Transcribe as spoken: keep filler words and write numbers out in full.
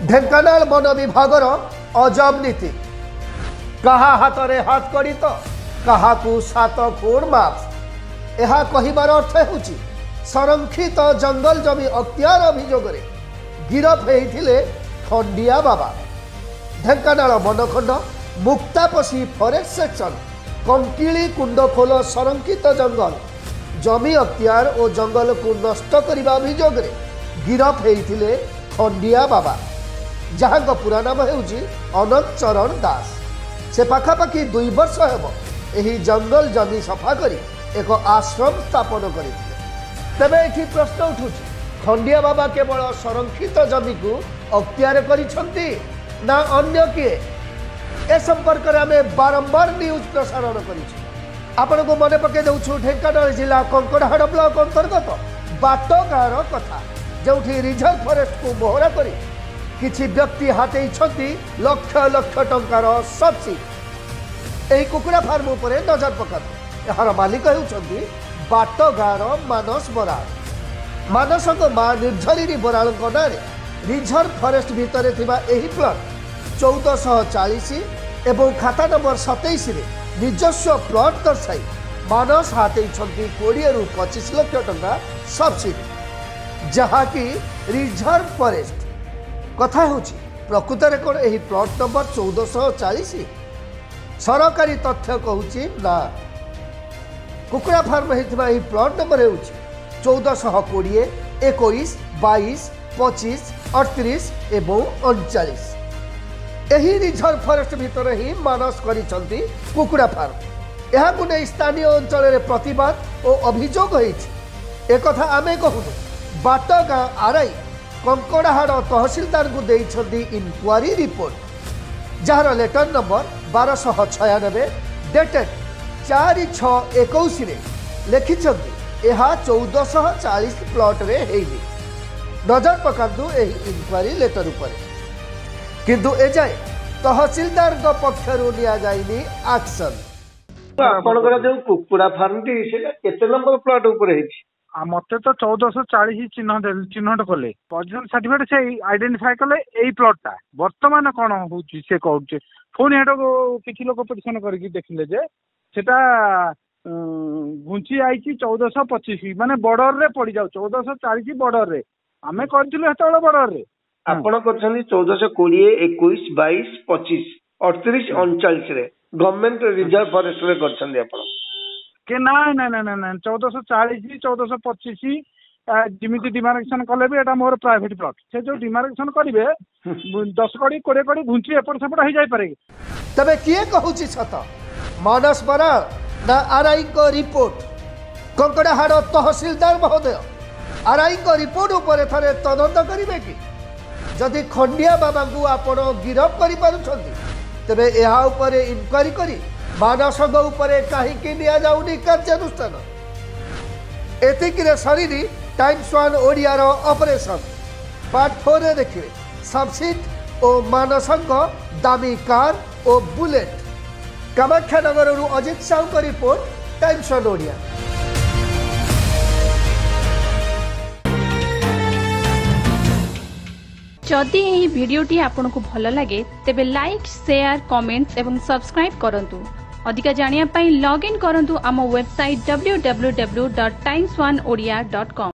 Dhenkanal one विभागर अजब नीति कहा हाथ में हाथ कड़ी तो कहा सात खुण मार्क्स यह कहबार अर्थ होची संरक्षित जंगल जमी अख्तियार अभियोग गिरफ होते खंडिया बाबा। ढेंकानाल वनखंड मुक्तापसी फॉरेस्ट सेक्शन कंकिली कुंडखोल संरक्षित जंगल जमी अख्तियार और जंगल को नष्ट करने अभियोग गिरफ होते खंडिया बाबा जहाँ पूरा नाम होउची अनंत चरण दास। से पाखापाखि दुई वर्ष हेब एही जंगल जमी सफा करी एक आश्रम स्थापन करते। तेबे एठी प्रश्न उठुची खंडिया बाबा केवल संरक्षित जमी को अख्तियार करिसंती ना अन्य किए? ए संपर्क में आम बारंबार न्यूज प्रसारण करिछु। आपण को मन पके दउछु ढेंकानाल जिला कंकड़हाड़ ब्लॉक अंतर्गत बाटगाँर कथा जोठी रिजर्व फॉरेस्ट को मोहरा करी किछि व्यक्ति हाथै लक्ष लक्ष टंकार सब्सिडी एही कुकुड़ा फार्म उपरे नजर पका। यार मालिक होउछंती बाटगाँर मानस बराड़। मानसक माँ निर्झरी बराड़ नाँ रिजर्व फॉरेस्ट भितर थिबा एही प्लॉट चौदह सौ चालीस एवं खाता नंबर सतैश निजस्व प्लॉट दर्शाई मानस हाथै कोड़े रु पचिश लक्ष टंका सब्सिडी जहाँकि रिजर्व फॉरेस्ट कथा होची प्रकृत रे कोन एही प्लॉट नंबर चौदह सौ चालीस सरकारी तथ्य कहूची ना कुकुड़ा फार्म होता एही प्लॉट नंबर होची चौदह सौ कोड़े इक्कीस बाईस पचिश अड़तीस एवं उनचालीस एही रिजर्व फॉरेस्ट भितर ही मानस करिसंती कुकुड़ा फार्म। यह को नहीं स्थानीय अंचल रे प्रतिवाद और अभियोग होईची। एक कथा आमे कहूनु बाटगाँ आरआई कंकड़हाड़ तहसीलदार को देइछंती इनक्वारी रिपोर्ट जार लेटर नंबर बारह सौ छयानबे डेटेड चार छः इक्कीस लिखिछंती यह चौदह सौ चालीस प्लॉट रे हेइनी। नजर पकांतु एही इनक्वारी लेटर उपर किंतु एजाए तहसीलदार पक्षरु लिया जाइनी एक्शन। आपनकर जो कुकुड़ा फार्म टी सेटा केते नंबर प्लॉट उपर हेछि? मत तो चौदह सौ चालीस चिन्ह चिन्हट कले पोजिशन सर्टिफिकेट से आइडेंटिफाई कले यही प्लॉटा बर्तमान कौन हो कहे पुणी हेट किसी लोक पिटिशन करके देखिले जे सेटा घुंची आई चौदह सौ पचिश माने बॉर्डर रे पड़ जाऊ चौदह सौ चालीस बॉर्डर रे आमे करथिलु हेतले बॉर्डर रे आपण करछनी चौदह सौ बीस इक्कीस बाईस पचिश अड़तीस उनचालीस रे गवर्नमेंट रिजर्व फॉरेस्ट रे करछनी आपण के ना ना ना ना ना चौदह सौ चालीस चौदह सौ पचिश जमी डिमार्केशन कले भी एटा मोर प्राइवेट प्लॉट से जो डिमार्केशन करेंगे दस कड़ी कोड़े कड़ी घुंची एपट सेपट हो जाए। तबे किए कहूची सत मानस बराड़ ना आरआई को रिपोर्ट? कंकड़हाड़ तहसीलदार महोदय आरआई को रिपोर्ट उपर थरे तदंत करेंगे कि जदि खंडिया बाबा को आपण गिरफ कर पारुछंती तबे एहा उपरे इनक्वारी करी मानसंग उपरे कहीं निया जाउनी कार्यानुष्ठान। एतिकिरे सरीनी टाइम्स वन ओडियार ऑपरेशन पार्ट फोर रे देखिए सब्सिडी और मानसंग दामी कार और बुलेट। कामाख्या नगर अजित साहू का रिपोर्ट टाइम्स वन ओडिया। जदि यही वीडियोटी आपको भल लगे तेबे लाइक शेयर कमेंट्स एवं सब्सक्राइब करंतु। अधिका जानिया पाई लॉग इन करंतु आम website W W W dot Times one Odia dot com.